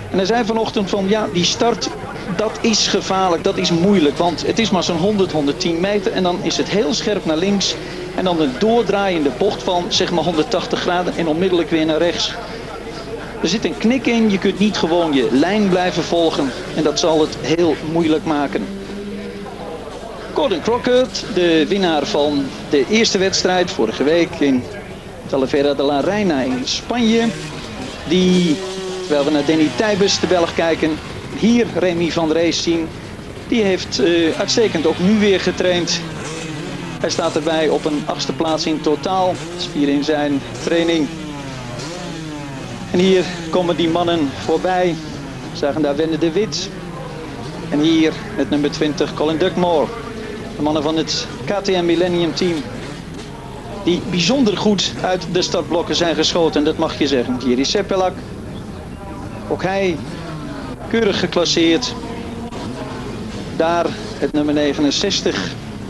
En hij zei vanochtend van ja, die start, dat is gevaarlijk, dat is moeilijk. Want het is maar zo'n 110 meter en dan is het heel scherp naar links. En dan een doordraaiende bocht van zeg maar 180 graden en onmiddellijk weer naar rechts. Er zit een knik in, je kunt niet gewoon je lijn blijven volgen. En dat zal het heel moeilijk maken. Gordon Crockett, de winnaar van de eerste wedstrijd vorige week in Talavera de la Reina in Spanje. Die, terwijl we naar Danny Tijbes, de Belg, kijken, hier Remy van Rees zien. Die heeft uitstekend ook nu weer getraind. Hij staat erbij op een 8e plaats in totaal. Dat is 4 in zijn training. En hier komen die mannen voorbij. We zagen daar Wende de Wit. En hier met nummer 20 Colin Dugmore. De mannen van het KTM Millennium Team. Die bijzonder goed uit de startblokken zijn geschoten. Dat mag je zeggen. Hier is Sepelak. Ook hij keurig geclasseerd. Daar het nummer 69.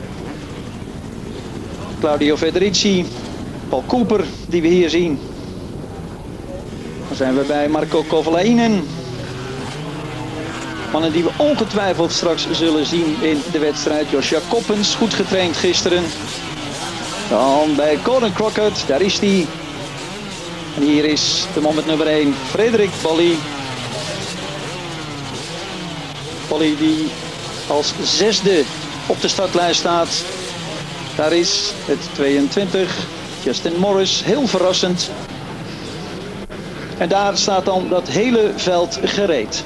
Claudio Federici. Paul Cooper die we hier zien. Dan zijn we bij Marco Kovalainen. Mannen die we ongetwijfeld straks zullen zien in de wedstrijd. Joshua Koppens, goed getraind gisteren. Dan bij Gordon Crockett, daar is hij. En hier is de man met nummer 1, Frederik Bally. Bally die als 6e op de startlijst staat. Daar is het 22, Justin Morris, heel verrassend. En daar staat dan dat hele veld gereed.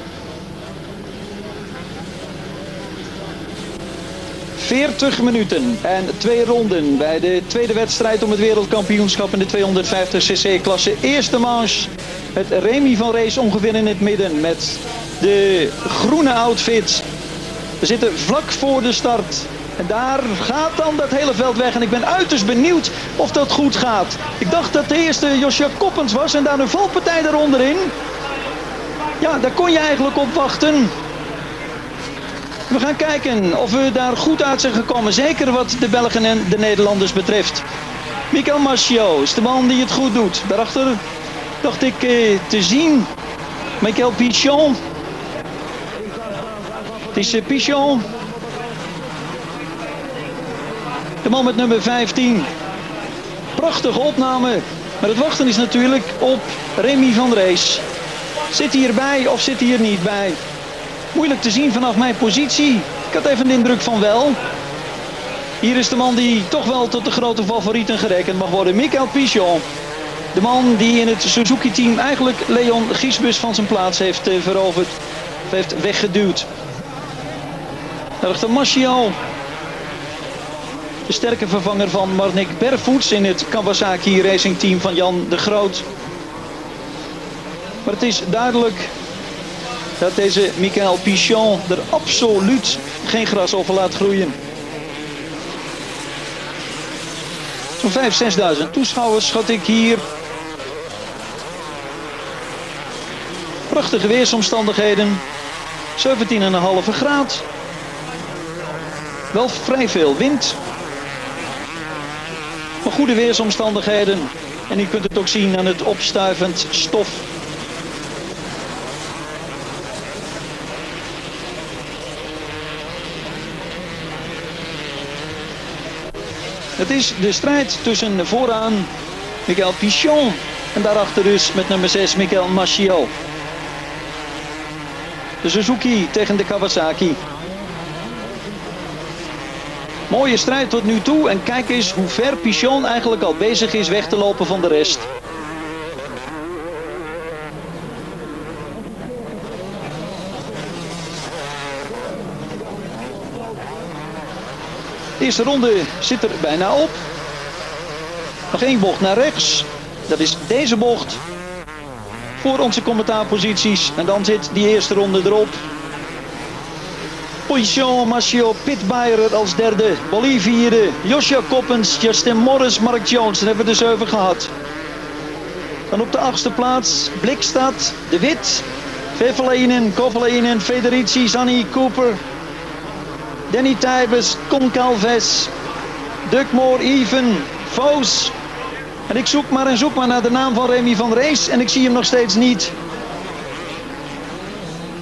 40 minuten en 2 ronden bij de tweede wedstrijd om het wereldkampioenschap in de 250cc-klasse. Eerste manche met Remy van Rees ongeveer in het midden met de groene outfit. We zitten vlak voor de start. En daar gaat dan dat hele veld weg. En ik ben uiterst benieuwd of dat goed gaat. Ik dacht dat de eerste Joshua Koppens was en daar een valpartij eronder in. Ja, daar kon je eigenlijk op wachten. We gaan kijken of we daar goed uit zijn gekomen. Zeker wat de Belgen en de Nederlanders betreft. Michael Maschio is de man die het goed doet. Daarachter dacht ik te zien Michael Pichon. Het is Pichon. De man met nummer 15. Prachtige opname. Maar het wachten is natuurlijk op Remy van Rees. Zit hij hierbij of zit hij er niet bij? Moeilijk te zien vanaf mijn positie. Ik had even de indruk van wel. Hier is de man die toch wel tot de grote favorieten gerekend mag worden. Michael Pichon. De man die in het Suzuki-team eigenlijk Leon Giesbus van zijn plaats heeft veroverd. Heeft weggeduwd. Daarachter Maschio. De sterke vervanger van Marnik Bervoets in het Kawasaki Racing Team van Jan de Groot. Maar het is duidelijk dat deze Michael Pichon er absoluut geen gras over laat groeien. Zo'n 5.000, 6.000 toeschouwers schat ik hier. Prachtige weersomstandigheden. 17,5 graad. Wel vrij veel wind. Maar goede weersomstandigheden. En u kunt het ook zien aan het opstuivend stof. Het is de strijd tussen vooraan Michael Pichon en daarachter dus met nummer 6 Michael Maschio. De Suzuki tegen de Kawasaki. Mooie strijd tot nu toe en kijk eens hoe ver Pichon eigenlijk al bezig is weg te lopen van de rest. De eerste ronde zit er bijna op. Nog 1 bocht naar rechts. Dat is deze bocht. Voor onze commentaarposities. En dan zit die eerste ronde erop. Pichon, Maschio, Pit Beirer als derde. Bally vierde. Joshua Koppens, Justin Morris, Mark Jones. Dan hebben we de 7 gehad. Dan op de 8e plaats Blikstad, De Wit, Vevelainen, Kovalainen, Federici, Zanni, Cooper, Danny Tijbes, Concalves, Dugmore, Even, Vos. En ik zoek maar naar de naam van Remy van Rees en ik zie hem nog steeds niet.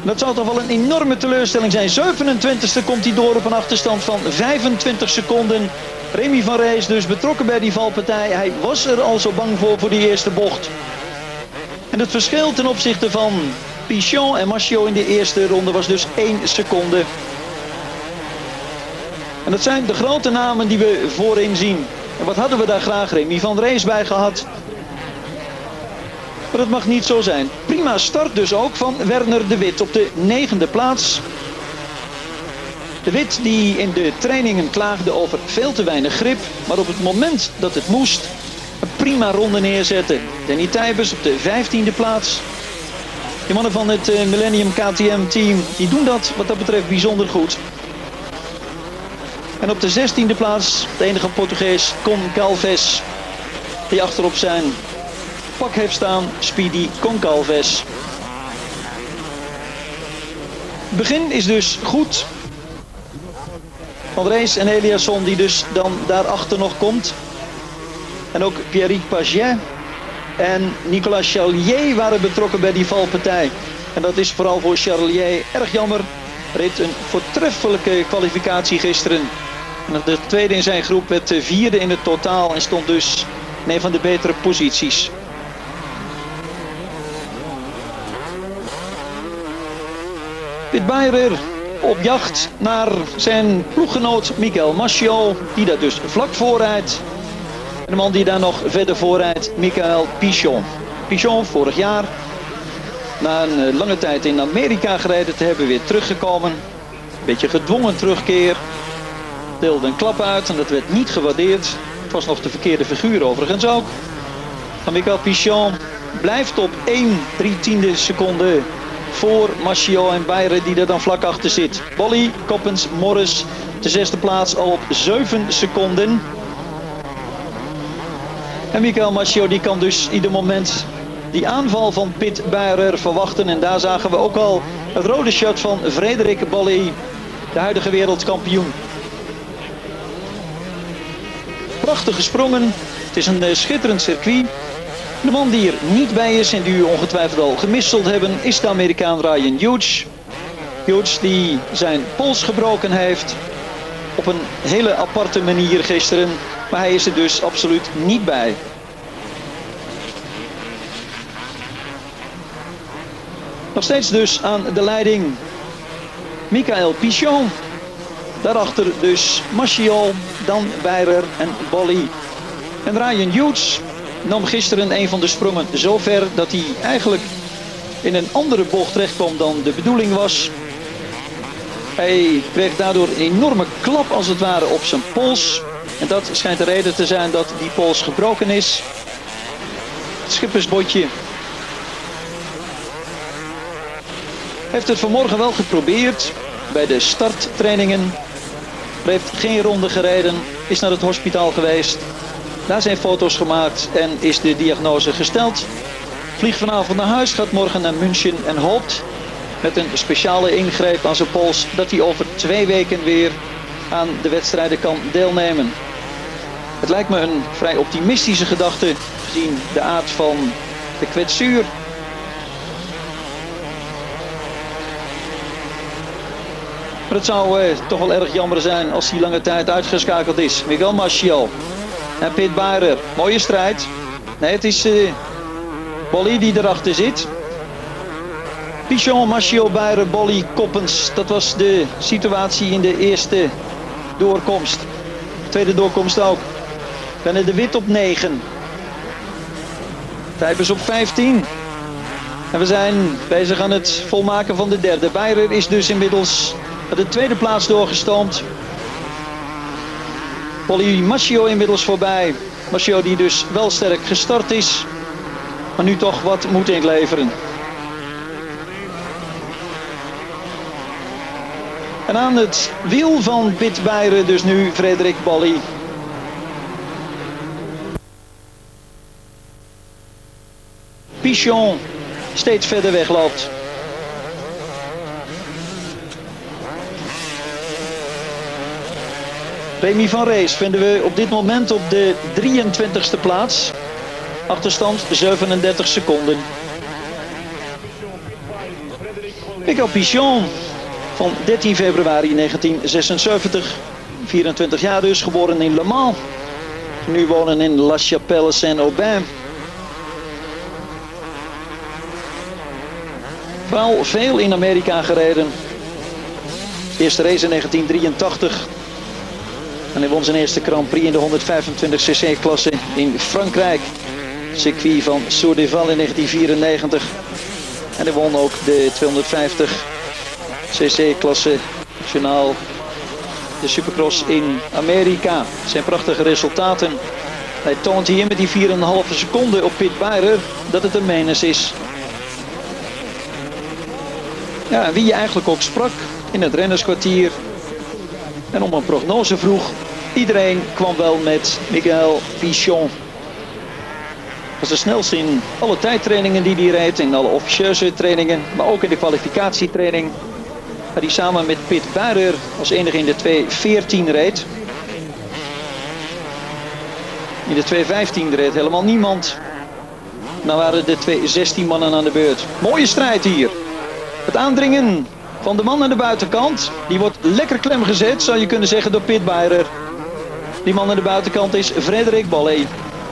Dat zou toch wel een enorme teleurstelling zijn. 27e komt hij door op een achterstand van 25 seconden. Remy van Rees dus betrokken bij die valpartij. Hij was er al zo bang voor die eerste bocht. En het verschil ten opzichte van Pichon en Machiot in de eerste ronde was dus 1 seconde. En dat zijn de grote namen die we voorin zien. En wat hadden we daar graag Remy van Rees bij gehad. Maar dat mag niet zo zijn. Prima start dus ook van Werner de Wit op de 9e plaats. De Wit die in de trainingen klaagde over veel te weinig grip. Maar op het moment dat het moest, een prima ronde neerzetten. Danny Tijbers op de 15e plaats. De mannen van het Millennium KTM team die doen dat wat dat betreft bijzonder goed. En op de 16e plaats de enige Portugees Concalves. Die achterop zijn pak heeft staan, Speedy Concalves. Het begin is dus goed. Van Rees en Eliasson die dus dan daarachter nog komt. En ook Pierrick Paget en Nicolas Charlier waren betrokken bij die valpartij. En dat is vooral voor Charlier erg jammer. Reed een voortreffelijke kwalificatie gisteren. En de tweede in zijn groep werd de vierde in het totaal en stond dus in een van de betere posities. Pit Beirer op jacht naar zijn ploeggenoot Michael Machiot, die daar dus vlak voorrijdt. En de man die daar nog verder voorrijdt, Michael Pichon. Pichon vorig jaar, na een lange tijd in Amerika gereden te hebben, weer teruggekomen. Een beetje gedwongen terugkeer. Deelde een klap uit en dat werd niet gewaardeerd. Het was nog de verkeerde figuur overigens ook. Maar Michael Pichon blijft op 1/3 seconde voor Machiot en Beirer die er dan vlak achter zit. Bolly, Coppens, Morris de 6e plaats al op 7 seconden. En Michael Machiot die kan dus ieder moment die aanval van Pit Beirer verwachten. En daar zagen we ook al het rode shirt van Frederik Bolly, de huidige wereldkampioen. Prachtige sprongen. Het is een schitterend circuit. De man die er niet bij is en die u ongetwijfeld al gemist zult hebben is de Amerikaan Ryan Hughes. Hughes die zijn pols gebroken heeft op een hele aparte manier gisteren. Maar hij is er dus absoluut niet bij. Nog steeds dus aan de leiding Michael Pichon. Daarachter dus Machiot, dan Beirer en Bolly. En Ryan Hughes nam gisteren een van de sprongen zo ver dat hij eigenlijk in een andere bocht terecht kwam dan de bedoeling was. Hij kreeg daardoor een enorme klap als het ware op zijn pols. En dat schijnt de reden te zijn dat die pols gebroken is. Het schippersbotje heeft het vanmorgen wel geprobeerd bij de starttrainingen. Hij heeft geen ronde gereden, is naar het hospitaal geweest. Daar zijn foto's gemaakt en is de diagnose gesteld. Vliegt vanavond naar huis, gaat morgen naar München en hoopt met een speciale ingreep aan zijn pols dat hij over 2 weken weer aan de wedstrijden kan deelnemen. Het lijkt me een vrij optimistische gedachte gezien de aard van de kwetsuur. Maar het zou toch wel erg jammer zijn als hij lange tijd uitgeschakeld is. Michael Machiot en Pit Beirer. Mooie strijd. Nee, het is Bolly die erachter zit. Pichon, Machiot, Beirer, Bolly, Coppens. Dat was de situatie in de eerste doorkomst. Tweede doorkomst ook. Werner de Wit op 9. Tijbers op 15. En we zijn bezig aan het volmaken van de derde. Beirer is dus inmiddels naar de tweede plaats doorgestoomd. Bolly, Machiot inmiddels voorbij. Machiot die dus wel sterk gestart is. Maar nu toch wat moet inleveren. En aan het wiel van Pit Beirer dus nu Frederik Bolly. Pichon steeds verder wegloopt. Remy van Rees vinden we op dit moment op de 23e plaats. Achterstand 37 seconden. Miguel Pichon van 13 februari 1976. 24 jaar dus, geboren in Le Mans. Nu wonen in La Chapelle Saint-Aubin. Vooral veel in Amerika gereden. Eerste race in 1983. En hij won zijn eerste Grand Prix in de 125cc klasse in Frankrijk. Circuit van Sourdeval in 1994. En hij won ook de 250cc klasse nationaal. De Supercross in Amerika. Het zijn prachtige resultaten. Hij toont hier met die 4,5 seconden op Pit Beirer dat het een menens is. Ja, wie je eigenlijk ook sprak in het rennerskwartier. En om een prognose vroeg. Iedereen kwam wel met Miguel Pichon. Dat was de snelste in alle tijdtrainingen die hij reed. In alle officieuze trainingen. Maar ook in de kwalificatietraining. Waar hij samen met Pit Beirer als enige in de 2.14 reed. In de 2.15 reed helemaal niemand. Dan waren de 2.16 mannen aan de beurt. Mooie strijd hier. Het aandringen van de man aan de buitenkant. Die wordt lekker klem gezet, zou je kunnen zeggen, door Pit Beirer. Die man aan de buitenkant is Frédéric Bollée.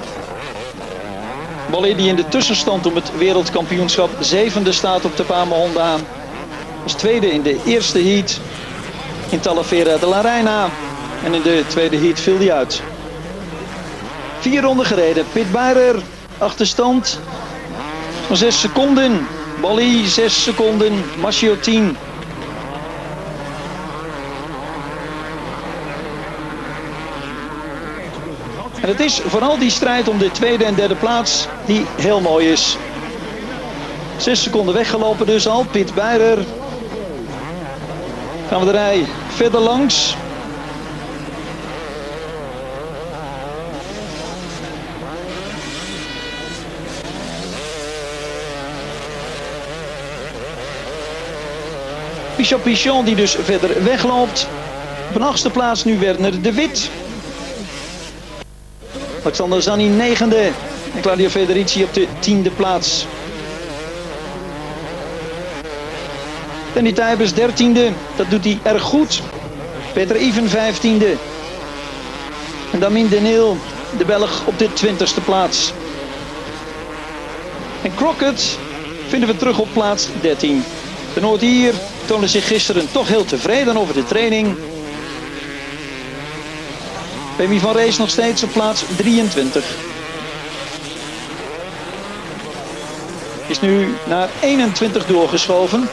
Bollée die in de tussenstand om het wereldkampioenschap 7e staat op de Pama Honda. Als tweede in de eerste heat in Talavera de la Reina. En in de tweede heat viel hij uit. 4 ronden gereden. Pit Beirer, achterstand van 6 seconden. Bollée 6 seconden. Mascio 10. En het is vooral die strijd om de tweede en derde plaats die heel mooi is. 6 seconden weggelopen dus al. Pit Beirer. Gaan we de rij verder langs. Michel Pichon die dus verder wegloopt. Op een 8e plaats nu Werner de Wit. Alexander Zanni 9e. En Claudio Federici op de 10e plaats. Danny Tijbers 13e. Dat doet hij erg goed. Peter Even 15e. En Damien Denil, de Belg, op de 20e plaats. En Crockett vinden we terug op plaats 13. De Noord-Ier toonde zich gisteren toch heel tevreden over de training. Remy van Rees nog steeds op plaats 23. Is nu naar 21 doorgeschoven.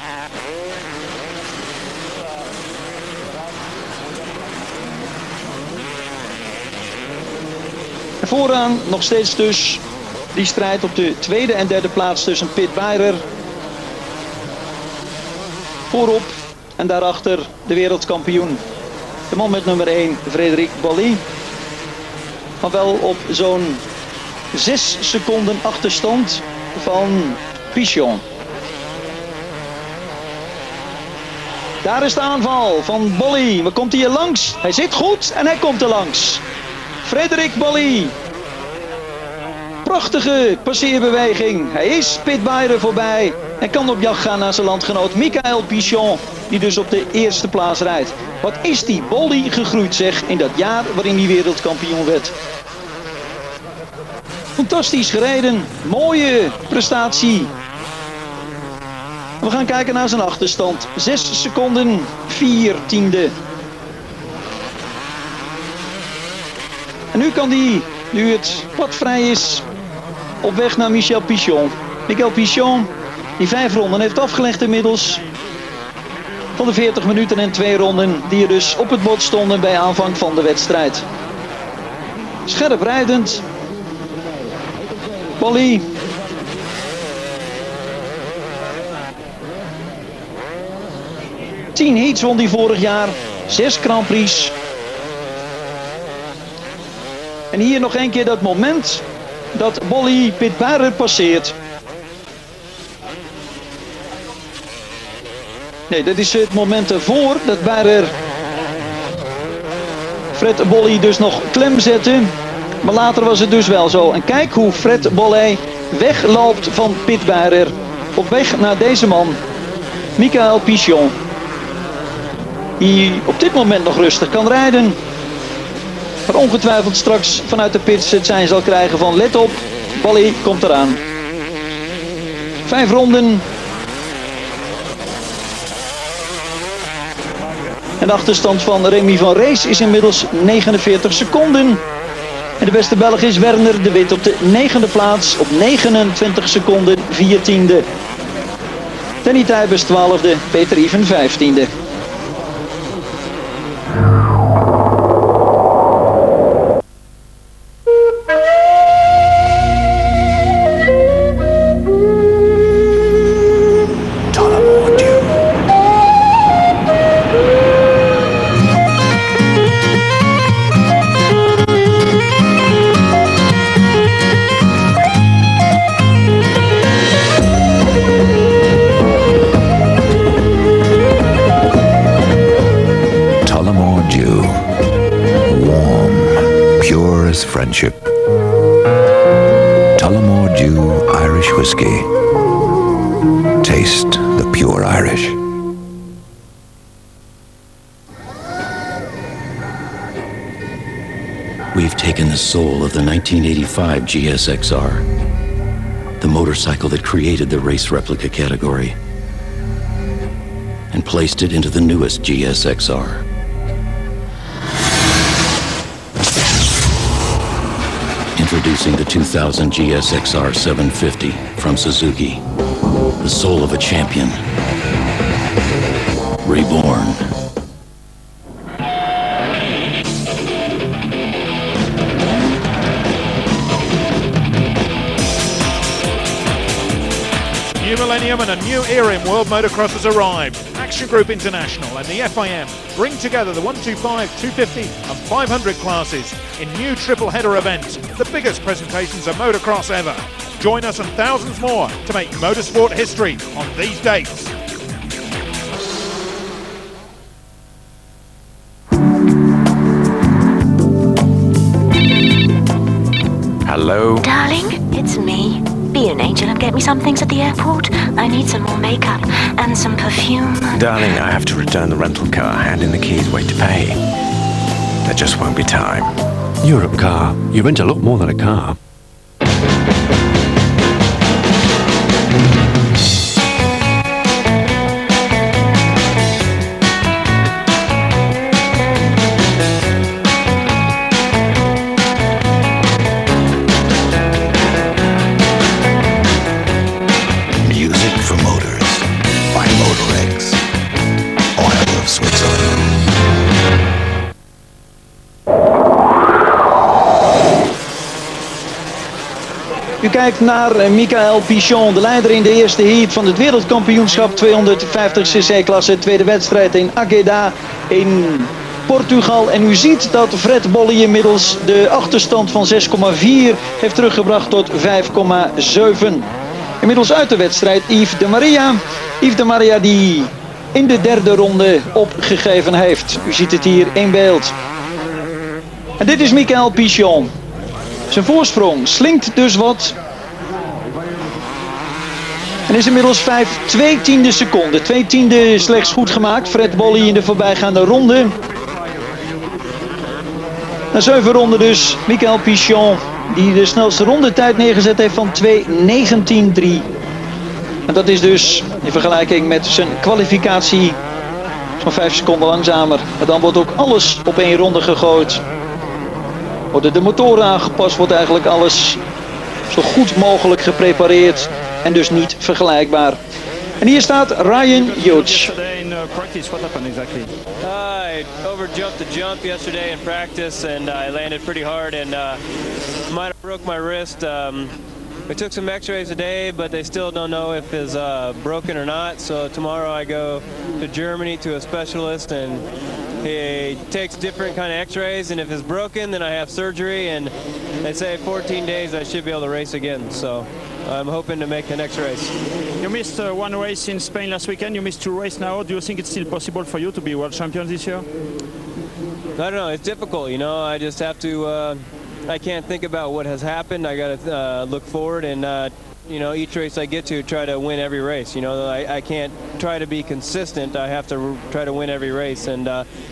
En vooraan nog steeds dus die strijd op de tweede en derde plaats tussen Pit Beirer. Voorop en daarachter de wereldkampioen. De man met nummer 1, Frédéric Bollée. Maar wel op zo'n 6 seconden achterstand van Pichon. Daar is de aanval van Bollée. Waar komt hij hier langs? Hij zit goed en hij komt er langs. Frédéric Bollée. Prachtige passeerbeweging. Hij is Pit Beirer voorbij. En kan op jacht gaan naar zijn landgenoot Miguel Pichon. Die dus op de eerste plaats rijdt. Wat is die Bollée gegroeid zeg in dat jaar waarin hij wereldkampioen werd. Fantastisch gereden. Mooie prestatie. We gaan kijken naar zijn achterstand. 6 seconden 14e. En nu kan hij, nu het pad vrij is, op weg naar Michel Pichon. Miguel Pichon, die 5 ronden heeft afgelegd inmiddels. Van de 40 minuten en 2 ronden die er dus op het bord stonden bij aanvang van de wedstrijd. Scherp rijdend. Bollée. Tien heats won hij vorig jaar. 6 Grand Prix. En hier nog een keer dat moment dat Bollée Pit Beirer passeert. Nee, dat is het moment ervoor dat Beirer Fred Bollée dus nog klem zette. Maar later was het dus wel zo. En kijk hoe Fred Bollée wegloopt van Pit Beirer. op weg naar deze man, Michael Pichon. Die op dit moment nog rustig kan rijden. Maar ongetwijfeld straks vanuit de pits het zijn zal krijgen van let op, Bally komt eraan. 5 ronden. En de achterstand van Remy van Rees is inmiddels 49 seconden. En de beste Belg is Werner de Wit op de 9e plaats op 29 seconden 14e. Danny Tijbers 12e, Peter Even 15e. Friendship. Tullamore Dew Irish Whiskey. Taste the pure Irish. We've taken the soul of the 1985 GSXR, the motorcycle that created the race replica category, and placed it into the newest GSXR. Introducing the 2000 GSXR 750 from Suzuki. The soul of a champion. Reborn. New millennium and a new era in World Motocross has arrived. Action Group International and the FIM bring together the 125, 250 and 500 classes in new triple header events, the biggest presentations of motocross ever. Join us and thousands more to make motorsport history on these dates. Hello? Darling, it's me. Be an angel and get me some things at the airport. I need some more makeup and some perfume. Darling, I have to return the rental car, hand in the keys, wait to pay. There just won't be time. Europe Car. You rent a lot more than a car. U kijkt naar Michael Pichon, de leider in de eerste heat van het wereldkampioenschap 250cc-klasse. Tweede wedstrijd in Águeda in Portugal. En u ziet dat Fred Bally inmiddels de achterstand van 6,4 heeft teruggebracht tot 5,7. Inmiddels uit de wedstrijd Yves de Maria. Yves de Maria die in de derde ronde opgegeven heeft. U ziet het hier in beeld. En dit is Michael Pichon. Zijn voorsprong slinkt dus wat. En is inmiddels 5/2 seconden. 2/10 slechts goed gemaakt. Fred Bally in de voorbijgaande ronde. Na 7 ronden dus Michael Pichon. Die de snelste rondetijd neergezet heeft van 2:19.3. En dat is dus in vergelijking met zijn kwalificatie zo'n 5 seconden langzamer. Maar dan wordt ook alles op 1 ronde gegooid. Worden de motoren aangepast, wordt eigenlijk alles zo goed mogelijk geprepareerd en dus niet vergelijkbaar. En hier staat Ryan Hughes. I overjumped the jump yesterday in practice and I landed pretty hard and might have broke my wrist. We took some x-rays today, but they still don't know if it's broken or not. So tomorrow I go to Germany to a specialist and he takes different kind of x-rays, and if it's broken then I have surgery, and they say 14 days I should be able to race again. So I'm hoping to make the next race. You missed one race in Spain last weekend, you missed 2 races now. Do you think it's still possible for you to be world champion this year? I don't know, it's difficult, you know. I just have to, I can't think about what has happened. I got to look forward and you know, each race I get to, try to win every race. You know, I can't try to be consistent. I have to try to win every race. And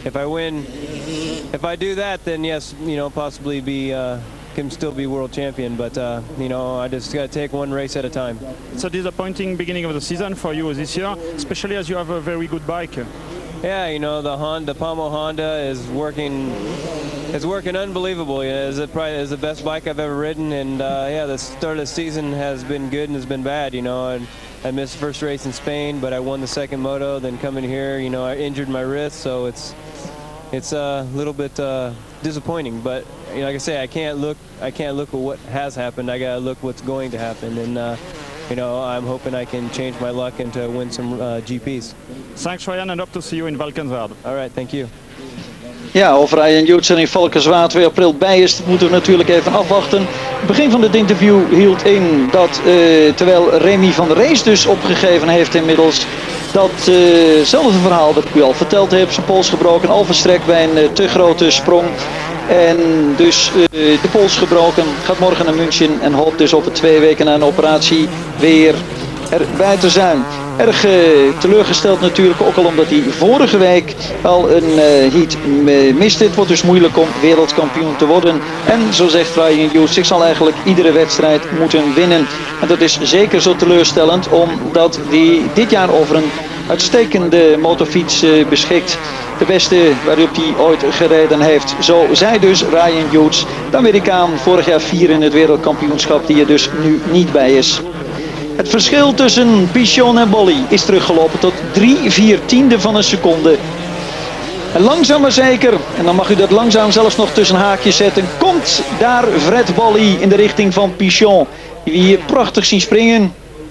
if I do that, then yes, you know, possibly can still be world champion. But you know, I just got to take one race at a time. It's a disappointing beginning of the season for you this year, especially as you have a very good bike. Yeah, you know, the Pommel Honda is working. It's working unbelievable. You know, it's the best bike I've ever ridden, and yeah, the start of the season has been good and has been bad. You know, and I missed the first race in Spain, but I won the second moto. Then coming here, you know, I injured my wrist, so it's a little bit disappointing. But you know, like I say, I can't look at what has happened. I gotta look what's going to happen, and you know, I'm hoping I can change my luck and to win some GP's. Thanks, Ryan, and hope to see you in Valkenswaard. All right, thank you. Ja, of Ryan Hughes er in Valkenswaard 2 april bij is, dat moeten we natuurlijk even afwachten. Het begin van dit interview hield in dat, terwijl Remy van der Rees dus opgegeven heeft inmiddels, datzelfde verhaal dat ik u al verteld heb, zijn pols gebroken, al verstrekt bij een te grote sprong. En dus de pols gebroken, gaat morgen naar München en hoopt dus op het 2 weken na een operatie weer erbij te zijn. Erg teleurgesteld natuurlijk, ook al omdat hij vorige week al een heat miste. Het wordt dus moeilijk om wereldkampioen te worden. En zo zegt Ryan Hughes, ik zal eigenlijk iedere wedstrijd moeten winnen. En dat is zeker zo teleurstellend, omdat hij dit jaar over een uitstekende motorfiets beschikt. De beste waarop hij ooit gereden heeft. Zo zei dus Ryan Hughes, de Amerikaan, vorig jaar 4 in het wereldkampioenschap, die er dus nu niet bij is. Het verschil tussen Pichon en Bolley is teruggelopen tot 3/4 van een seconde. En langzaam maar zeker, en dan mag u dat langzaam zelfs nog tussen haakjes zetten, komt daar Fred Bolley in de richting van Pichon. Die we hier prachtig zien springen.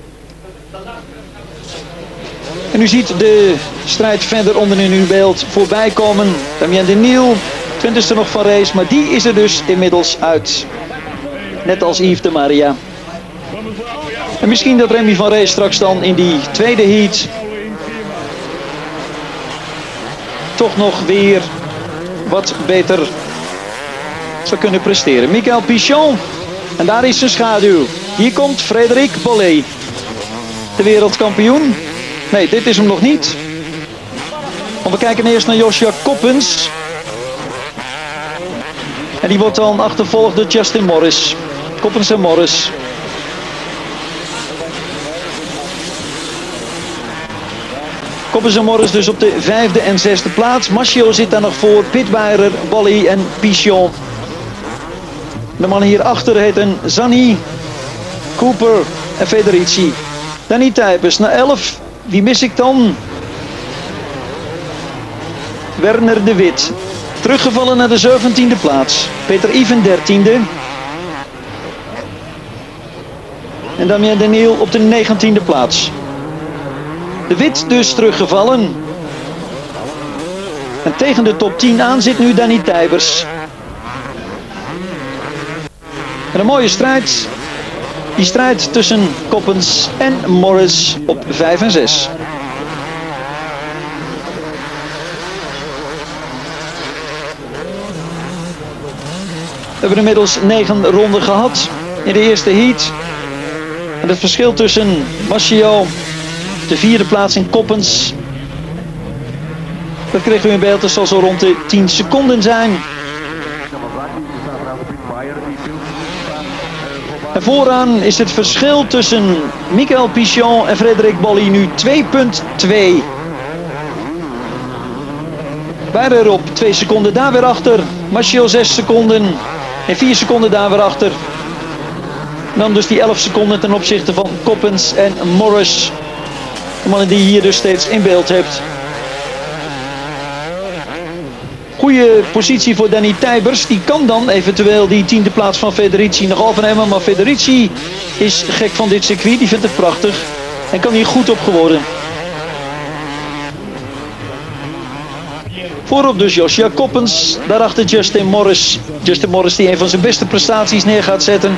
En u ziet de strijd verder onderin uw beeld voorbij komen. Damien Denil, 20e nog van race, maar die is er dus inmiddels uit. Net als Yves de Maria. En misschien dat Remy van Rees straks dan in die tweede heat toch nog weer wat beter zou kunnen presteren. Michael Pichon. En daar is zijn schaduw. Hier komt Frédéric Bolley. De wereldkampioen. Nee, dit is hem nog niet. Want we kijken eerst naar Joshua Coppens. En die wordt dan achtervolgd door Justin Morris. Coppens en Morris. Coppens en Morris dus op de 5e en 6e plaats. Maschio zit daar nog voor. Pitbeirer, Bolley en Pichon. De mannen hierachter heten Zanni, Cooper en Federici. Danny Tijpers naar 11. Wie mis ik dan? Werner de Wit. Teruggevallen naar de 17e plaats. Peter Iven 13e. En Damien Denil op de 19e plaats. De Wit dus teruggevallen. En tegen de top 10 aan zit nu Danny Tijpers. En een mooie strijd. Die strijd tussen Coppens en Morris op 5 en 6. We hebben inmiddels 9 ronden gehad in de eerste heat. En het verschil tussen Maschio, de 4e plaats in Coppens. Dat kregen we in beeld, dat zal zo rond de 10 seconden zijn. En vooraan is het verschil tussen Michael Pichon en Frédéric Bolley nu 2,2. Beide erop 2 seconden daar weer achter. Maschio 6 seconden en 4 seconden daar weer achter. En dan dus die 11 seconden ten opzichte van Coppens en Morris. De mannen die je hier dus steeds in beeld hebt. Goede positie voor Danny Tijpers. Die kan dan eventueel die 10e plaats van Federici nog overnemen. Maar Federici is gek van dit circuit. Die vindt het prachtig. En kan hier goed op geworden. Voorop dus Joshua Coppens. Daarachter Justin Morris. Justin Morris die een van zijn beste prestaties neer gaat zetten.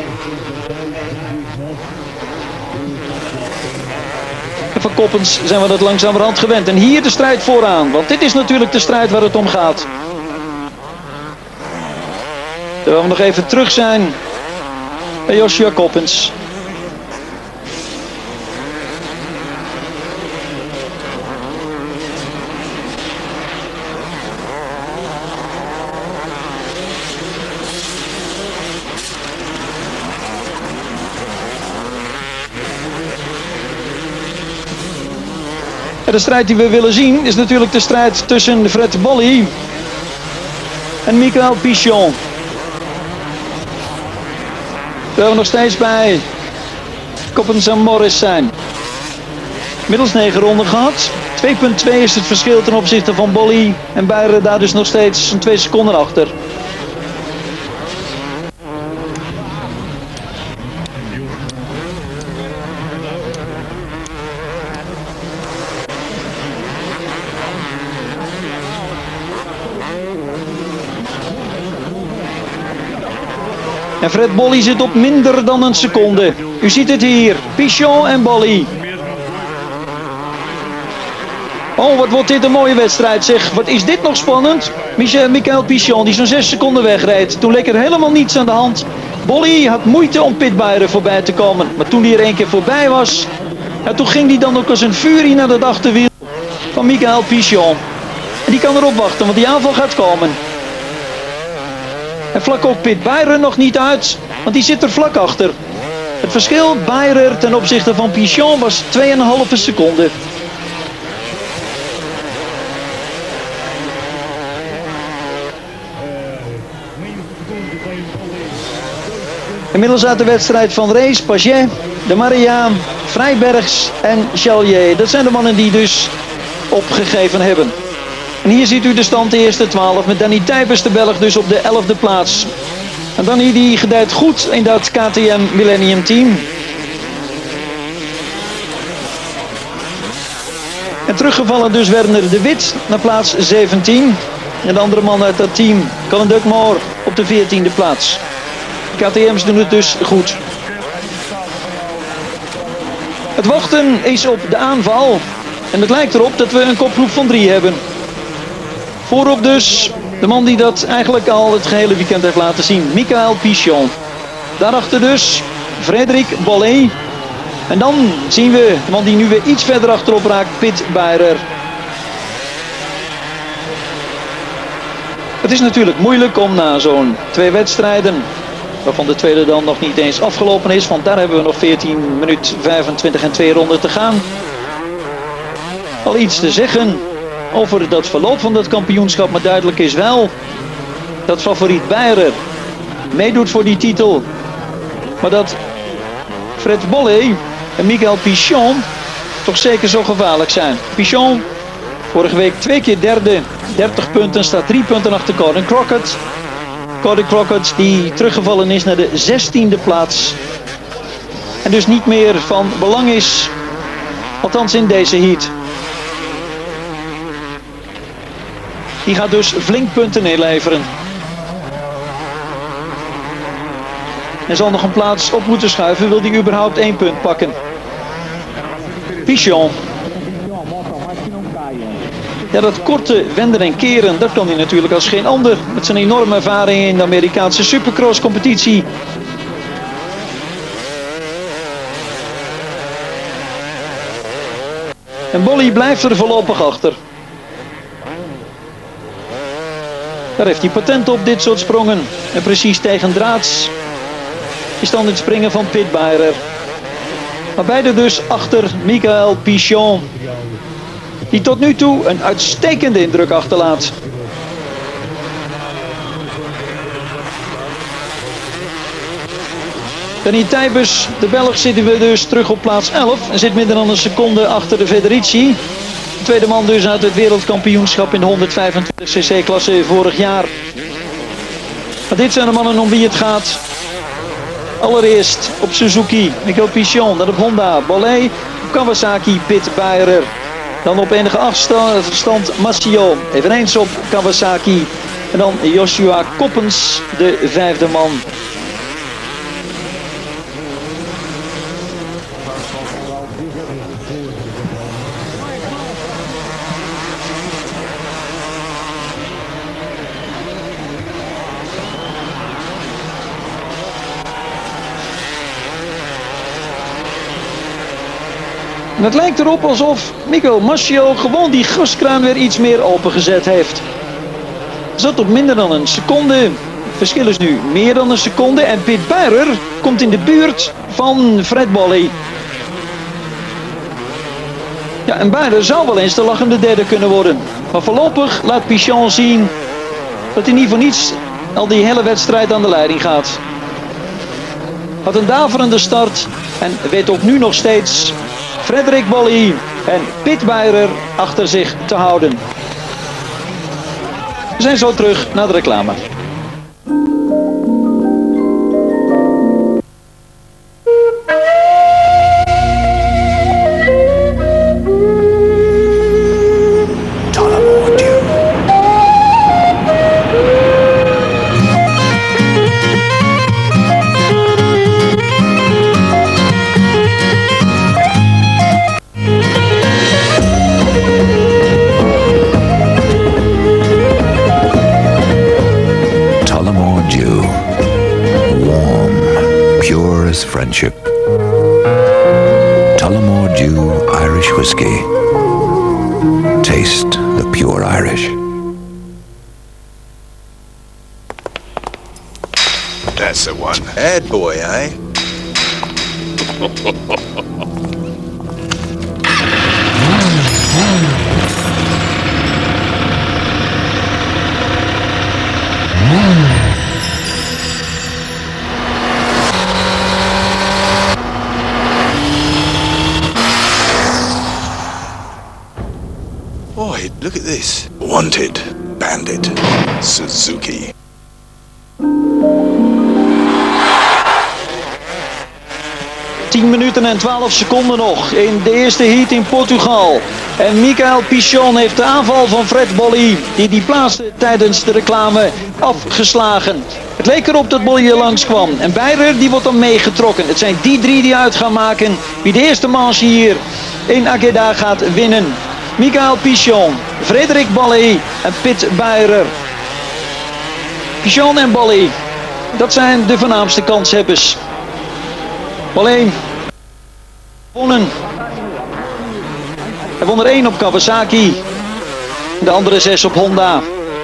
Van Coppens zijn we dat langzamerhand gewend. En hier de strijd vooraan. Want dit is natuurlijk de strijd waar het om gaat. Terwijl we nog even terug zijn bij Joshua Coppens. En de strijd die we willen zien is natuurlijk de strijd tussen Fred Bolley en Michael Pichon. Terwijl we nog steeds bij Coppens en Morris zijn. Middels 9 ronden gehad. 2,2 is het verschil ten opzichte van Bolley. En Beirer daar dus nog steeds een 2 seconden achter. En Fred Bolley zit op minder dan een seconde. U ziet het hier. Pichon en Bolley. Oh, wat wordt dit een mooie wedstrijd, zeg. Wat is dit nog spannend? Michael Pichon, die zo'n 6 seconden wegrijdt. Toen leek er helemaal niets aan de hand. Bolley had moeite om Pit Beirer voorbij te komen. Maar toen hij er 1 keer voorbij was, ja, toen ging hij dan ook als een furie naar het achterwiel van Michael Pichon. En die kan erop wachten, want die aanval gaat komen. En vlak ook Pit Beirer nog niet uit, want die zit er vlak achter. Het verschil Beirer ten opzichte van Pichon was 2,5 seconden. Inmiddels uit de wedstrijd van Race, Paget, de Maria, Vrijbergs en Chalier. Dat zijn de mannen die dus opgegeven hebben. En hier ziet u de stand de eerste 12 met Danny Tijpers, de Belg, dus op de 11e plaats. En Danny die gedijt goed in dat KTM Millennium Team. En teruggevallen dus Werner de Wit naar plaats 17. En de andere man uit dat team, Colin Dugmore, op de 14e plaats. KTM's doen het dus goed. Het wachten is op de aanval. En het lijkt erop dat we een kopgroep van 3 hebben. Voorop dus de man die dat eigenlijk al het gehele weekend heeft laten zien. Michael Pichon. Daarachter dus Frederik Bolley. En dan zien we de man die nu weer iets verder achterop raakt. Pit Beirer. Het is natuurlijk moeilijk om na zo'n 2 wedstrijden, waarvan de tweede dan nog niet eens afgelopen is, want daar hebben we nog 14 minuten 25 en 2 ronden te gaan, al iets te zeggen over dat verloop van dat kampioenschap. Maar duidelijk is wel dat favoriet Beirer meedoet voor die titel, maar dat Fred Bolley en Michael Pichon toch zeker zo gevaarlijk zijn. Pichon vorige week 2 keer derde, 30 punten, staat 3 punten achter Gordon Crockett. Gordon Crockett die teruggevallen is naar de 16e plaats. En dus niet meer van belang is, althans in deze heat. Die gaat dus flink punten inleveren. En zal nog een plaats op moeten schuiven, wil hij überhaupt 1 punt pakken. Pichon. Ja, dat korte wenden en keren, dat kan hij natuurlijk als geen ander. Met zijn enorme ervaring in de Amerikaanse Supercross competitie. En Bolley blijft er voorlopig achter. Daar heeft hij patent op, dit soort sprongen. En precies tegen draads is dan het springen van Pit Beirer. Maar beide dus achter Michael Pichon, die tot nu toe een uitstekende indruk achterlaat. Danny Tijpers, de Belg, zitten we dus terug op plaats 11. En zit minder dan een seconde achter de Federici. De tweede man dus uit het wereldkampioenschap in de 125cc-klasse vorig jaar. Maar dit zijn de mannen om wie het gaat. Allereerst op Suzuki, Michael Pichon. Dan op Honda, Bolley. Op Kawasaki, Pit Beirer. Dan op enige afstand Massio, eveneens op Kawasaki. En dan Joshua Coppens, de 5e man. En het lijkt erop alsof Michael Massio gewoon die gaskraan weer iets meer opengezet heeft. Zat op minder dan een seconde. Het verschil is nu meer dan een seconde. En Pit Beirer komt in de buurt van Fred Bolley. Ja, en Beirer zou wel eens de lachende derde kunnen worden. Maar voorlopig laat Pichon zien dat hij niet voor niets al die hele wedstrijd aan de leiding gaat. Had een daverende start en weet ook nu nog steeds Frederik Bolle en Pit Beirer achter zich te houden. We zijn zo terug naar de reclame. Friendship. Tullamore Dew Irish Whiskey. Taste the pure Irish. That's the one. Bad boy, eh? Boy, look at this. Wanted. Bandit. Suzuki. ...10 minuten en 12 seconden nog in de eerste heat in Portugal. En Michael Pichon heeft de aanval van Fred Bolle, die plaatste tijdens de reclame, afgeslagen. Het leek erop dat Bolle hier langskwam. En Beirer die wordt dan meegetrokken. Het zijn die drie die uit gaan maken wie de eerste manche hier in Agueda gaat winnen. Michael Pichon, Frederik Bolle en Pit Beirer. Pichon en Bolle, dat zijn de voornaamste kanshebbers. Bolle wonnen. Hij won er 1 op Kawasaki. De andere 6 op Honda.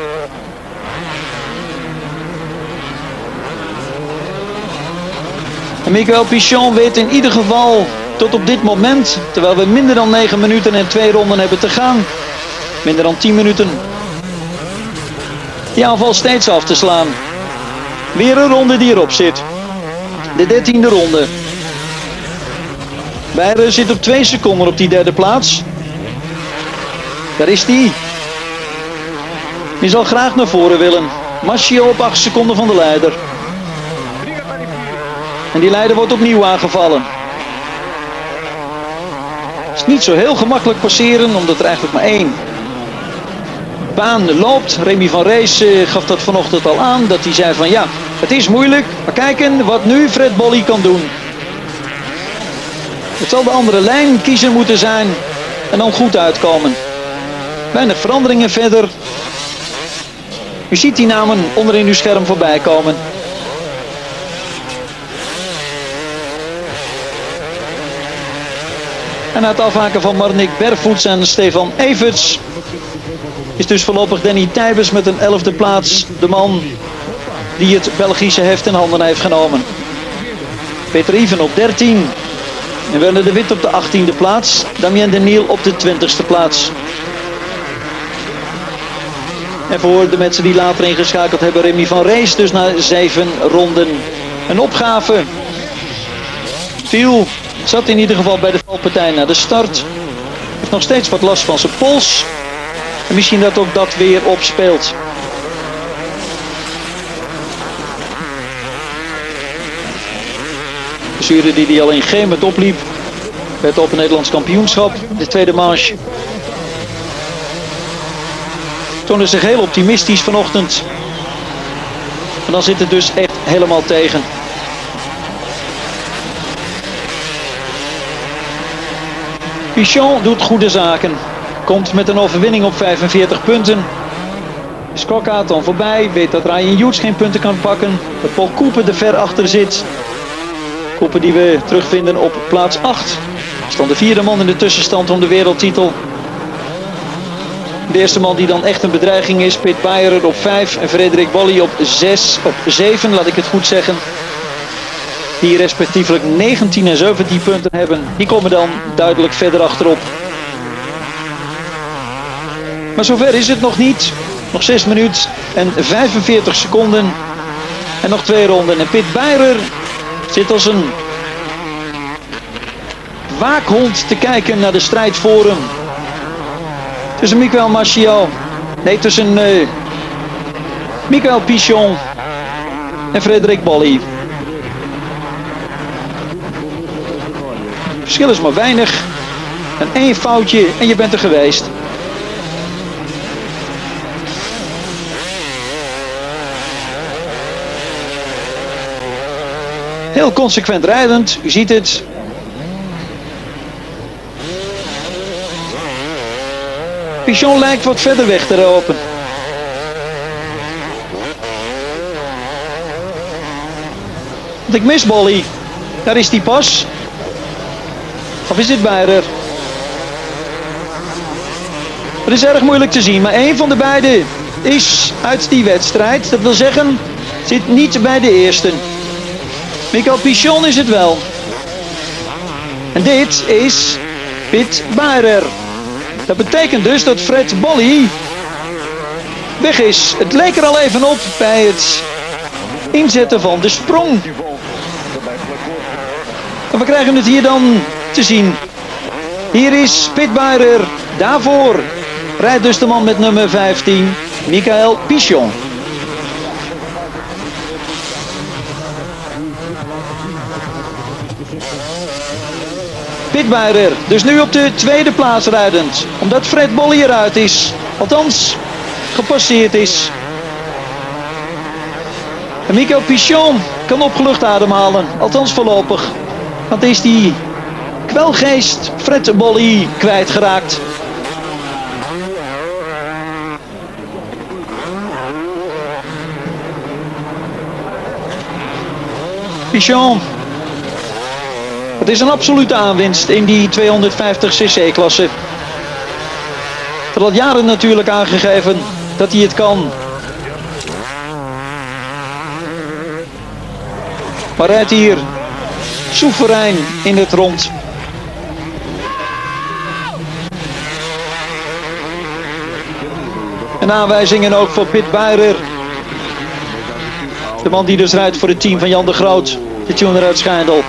En Michael Pichon weet in ieder geval tot op dit moment, terwijl we minder dan 9 minuten en 2 ronden hebben te gaan, minder dan 10 minuten, die aanval steeds af te slaan. Weer een ronde die erop zit. De 13e ronde. Beirer zit op 2 seconden op die derde plaats. Daar is hij. Die zal graag naar voren willen. Mascio op 8 seconden van de leider. En die leider wordt opnieuw aangevallen. Het is niet zo heel gemakkelijk passeren, omdat er eigenlijk maar 1 baan loopt. Remy van Rees gaf dat vanochtend al aan. Dat hij zei van ja, het is moeilijk. Maar kijken wat nu Fred Bolle kan doen. Het zal de andere lijn kiezen moeten zijn. En dan goed uitkomen. Weinig veranderingen verder. U ziet die namen onderin uw scherm voorbij komen. En na het afhaken van Marnik Bervoets en Stefan Everts is dus voorlopig Danny Tijbers met een 11e plaats de man die het Belgische heft in handen heeft genomen. Peter Even op 13. En Werner de Wit op de 18e plaats. Damien de Niel op de 20e plaats. En voor de mensen die later ingeschakeld hebben, Remy van Rees dus na 7 ronden. Een opgave. Viel zat in ieder geval bij de valpartij naar de start. Heeft nog steeds wat last van zijn pols. En misschien dat ook dat weer opspeelt. De blessure die hij al in G met opliep bij het Open Nederlands Kampioenschap. De tweede manche. Toonde zich heel optimistisch vanochtend. En dan zit het dus echt helemaal tegen. Pichon doet goede zaken. Komt met een overwinning op 45 punten. Is Kokkaat dan voorbij. Weet dat Ryan Hughes geen punten kan pakken. Dat Paul Cooper er ver achter zit. Cooper die we terugvinden op plaats 8. Stond de 4e man in de tussenstand om de wereldtitel. De eerste man die dan echt een bedreiging is. Pit Beirer op 5. En Frederik Bolle op 7, laat ik het goed zeggen. Die respectievelijk 19 en 17 punten hebben. Die komen dan duidelijk verder achterop. Maar zover is het nog niet. Nog 6 minuten en 45 seconden. En nog 2 ronden. En Pit Beirer zit als een waakhond te kijken naar de strijd voor hem. Tussen Michael Martial. Nee, tussen Michael Pichon en Frederik Bolle. Het verschil is maar weinig. En 1 foutje en je bent er geweest. Heel consequent rijdend, u ziet het. Pichon lijkt wat verder weg te lopen. Want ik mis Bolle. Daar is die pas. Of is dit Beirer? Het is erg moeilijk te zien, maar één van de beiden is uit die wedstrijd. Dat wil zeggen, zit niet bij de eerste. Michael Pichon is het wel. En dit is Pit Beirer. Dat betekent dus dat Fred Bolle weg is. Het leek er al even op bij het inzetten van de sprong. En we krijgen het hier dan te zien. Hier is Pit Beirer. Daarvoor rijdt dus de man met nummer 15, Michael Pichon. Pit Beirer dus nu op de tweede plaats rijdend. Omdat Fred Bolle eruit is. Althans, gepasseerd is. En Michael Pichon kan opgelucht ademhalen. Althans voorlopig. Want is die kwelgeest Fred Bolle kwijtgeraakt. Pichon. Het is een absolute aanwinst in die 250cc-klasse. Het had al jaren natuurlijk aangegeven dat hij het kan. Maar rijdt hier soeverein in het rond. En aanwijzingen ook voor Pit Beirer. De man die dus rijdt voor het team van Jan de Groot. De tuner uit Schijndel.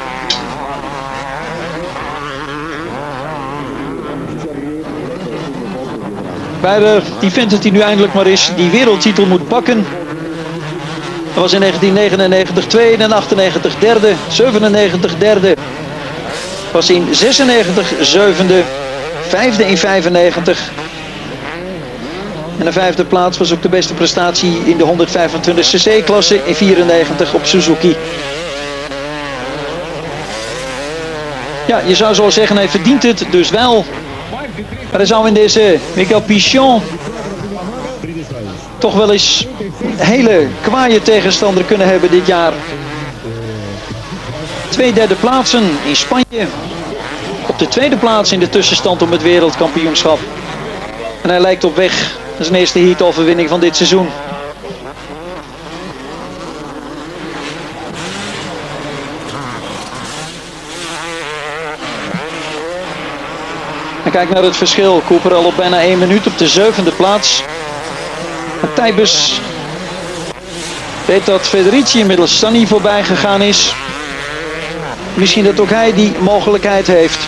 Beirer die vindt dat hij nu eindelijk maar eens die wereldtitel moet pakken. Dat was in 1999 tweede en 98 derde, 97 derde. Was in 96 zevende, vijfde in 95. En de vijfde plaats was ook de beste prestatie in de 125cc-klasse in 94 op Suzuki. Ja, je zou zo zeggen, hij verdient het dus wel. Maar hij zou in deze Michael Pichon toch wel eens een hele kwaaie tegenstander kunnen hebben dit jaar. 2 derde plaatsen in Spanje. Op de tweede plaats in de tussenstand om het wereldkampioenschap. En hij lijkt op weg naar zijn eerste heatoverwinning van dit seizoen. En kijk naar het verschil. Cooper al op bijna 1 minuut op de 7e plaats. Tijbus weet dat Federici inmiddels Stanny voorbij gegaan is. Misschien dat ook hij die mogelijkheid heeft.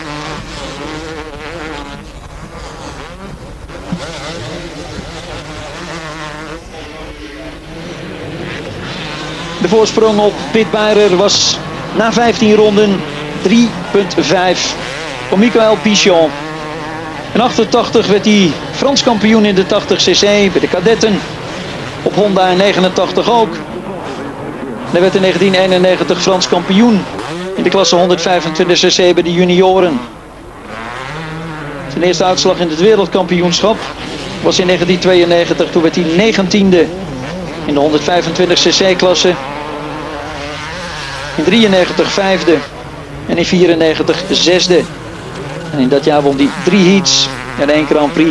De voorsprong op Pit Beirer was na 15 ronden 3,5 voor Michael Pichon. In 88 werd hij Frans kampioen in de 80cc bij de kadetten. Op Honda in 89 ook. En hij werd in 1991 Frans kampioen in de klasse 125cc bij de junioren. Zijn eerste uitslag in het wereldkampioenschap was in 1992. Toen werd hij 19e in de 125cc klasse. In 93 vijfde en in 94 zesde. En in dat jaar won hij 3 heats en 1 Grand Prix.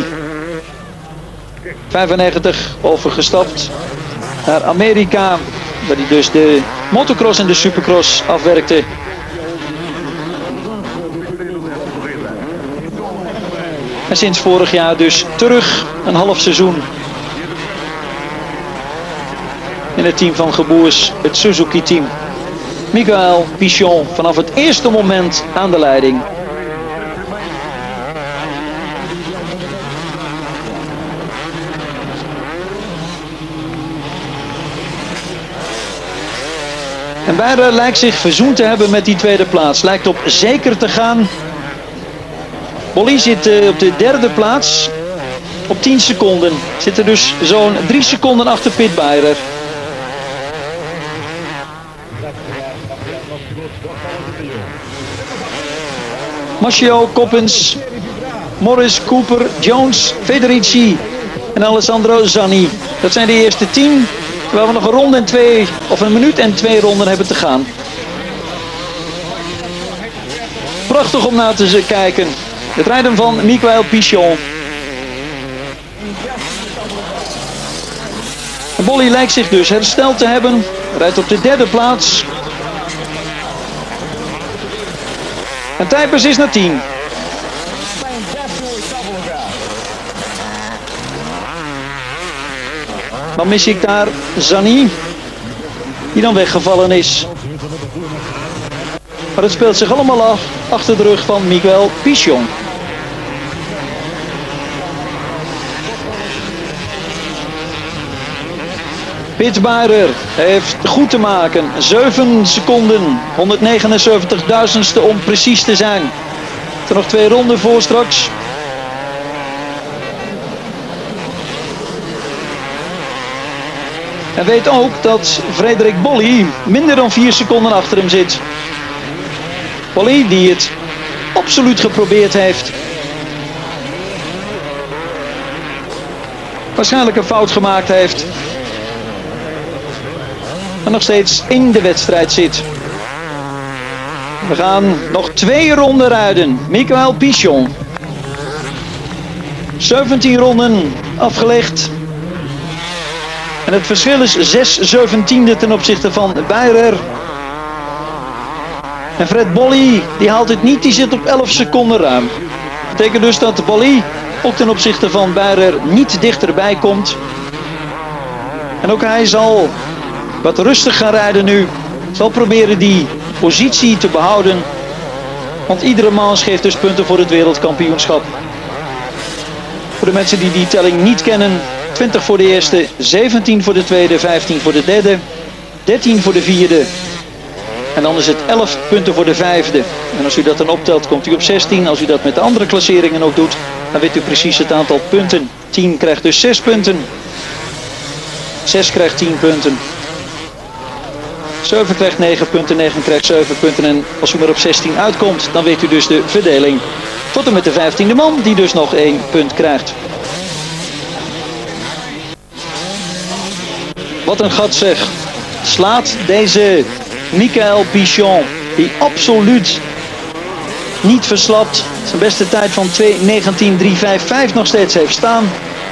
95 overgestapt naar Amerika, waar hij dus de motocross en de supercross afwerkte. En sinds vorig jaar dus terug een half seizoen in het team van Geboers, het Suzuki-team. Miguel Pichon vanaf het eerste moment aan de leiding. En Beirer lijkt zich verzoend te hebben met die tweede plaats. Lijkt op zeker te gaan. Bolli zit op de derde plaats. Op 10 seconden. Zit er dus zo'n 3 seconden achter Pit Beirer. Macchio, Coppens, Morris, Cooper, Jones, Federici en Alessandro Zanni. Dat zijn de eerste 10. Terwijl we nog een minuut en 2 ronden hebben te gaan. Prachtig om naar te kijken. Het rijden van Miguel Pichon. Bolli lijkt zich dus hersteld te hebben. Rijdt op de derde plaats. En Tijpers is naar 10. Dan mis ik daar Zanni, die dan weggevallen is. Maar het speelt zich allemaal af achter de rug van Miguel Pichon. Pit Beirer heeft goed te maken. 7 seconden, 179.000ste om precies te zijn. Er nog 2 ronden voor straks. En weet ook dat Frederik Bolli minder dan 4 seconden achter hem zit. Bolli die het absoluut geprobeerd heeft. Waarschijnlijk een fout gemaakt heeft. En nog steeds in de wedstrijd zit. We gaan nog 2 ronden rijden. Miguel Pichon. 17 ronden afgelegd. En het verschil is 6/17 ten opzichte van Beirer. En Fred Bolli, die haalt het niet, die zit op 11 seconden ruim. Dat betekent dus dat Bolli ook ten opzichte van Beirer niet dichterbij komt. En ook hij zal wat rustig gaan rijden nu. Zal proberen die positie te behouden. Want iedere maand geeft dus punten voor het wereldkampioenschap. Voor de mensen die die telling niet kennen. 20 voor de eerste, 17 voor de tweede, 15 voor de derde, 13 voor de vierde. En dan is het 11 punten voor de vijfde. En als u dat dan optelt, komt u op 16. Als u dat met de andere klasseringen ook doet, dan weet u precies het aantal punten. 10 krijgt dus 6 punten. 6 krijgt 10 punten. 7 krijgt 9 punten, 9 krijgt 7 punten. En als u maar op 16 uitkomt, dan weet u dus de verdeling. Tot en met de 15e man, die dus nog 1 punt krijgt. Wat een gat zeg. Slaat deze Miguel Pichon, die absoluut niet verslapt. Zijn beste tijd van 2:19.355 nog steeds heeft staan.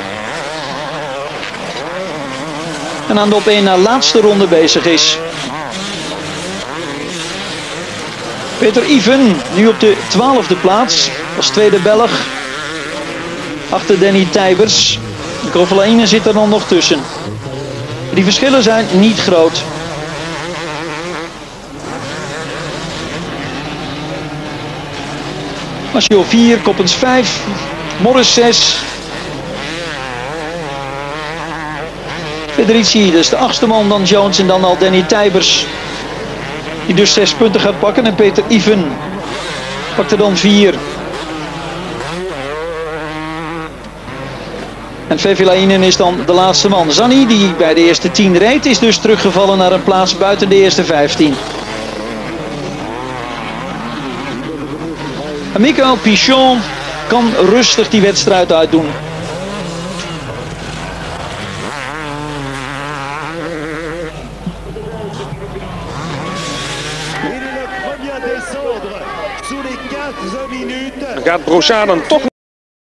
En aan de op 1 na laatste ronde bezig is. Peter Iven nu op de 12e plaats. Als tweede Belg. Achter Danny Tijbers. Kovalainen zit er dan nog tussen. Die verschillen zijn niet groot. Macchio 4, Coppens 5, Morris 6. Federici, dus de 8e man, dan Jones en dan al Danny Tijbers. Die dus 6 punten gaat pakken. En Peter Iven pakt er dan 4. En Vevelainen is dan de laatste man. Zanni, die bij de eerste 10 reed, is dus teruggevallen naar een plaats buiten de eerste 15. En Miguel Pichon kan rustig die wedstrijd uitdoen. Gaat Brochard dan toch